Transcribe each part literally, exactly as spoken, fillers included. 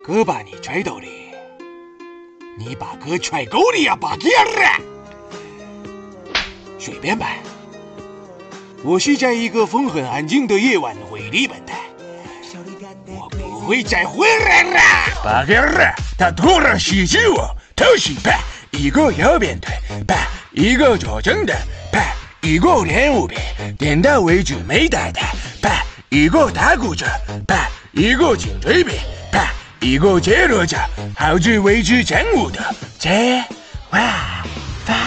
哥把你揣兜里，你把哥揣沟里呀，把哥儿！随便吧。我是在一个风很安静的夜晚回日本的，我不会再回来了。把哥儿，他突然袭击我，偷袭啪，一个右边腿，啪，一个左正的，啪，一个连五边，点到为止没打他，啪，一个打骨折，啪，一个颈椎病，啪。一个接着着，好自为之前五的接哇发。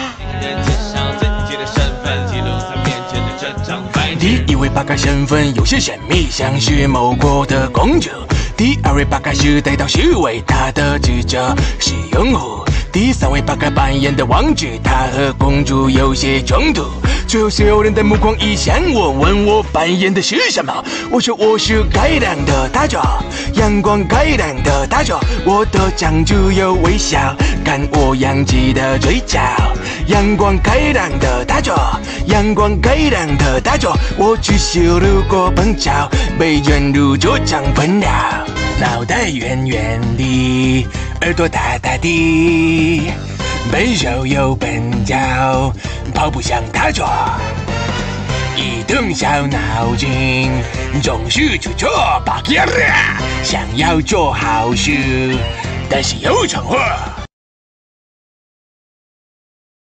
第一位八嘎身份有些神秘，像是某国的公主。第二位八嘎是带到虚伪，他的职责是拥护。第三位八嘎扮演的王子，他和公主有些冲突。最后所有人的目光移向我，问我扮演的是什么？我说我是开朗的大脚，阳光开朗的大脚，我的长处有微笑，看我洋气的嘴角。阳光开朗的大脚，阳光开朗的大脚，我只是路过碰巧，被卷入这场纷扰。脑袋圆圆的，耳朵大大的，笨手又笨脚，跑不像大脚。一顿小脑筋，总是出错把劲儿，想要做好事，但是有闯祸。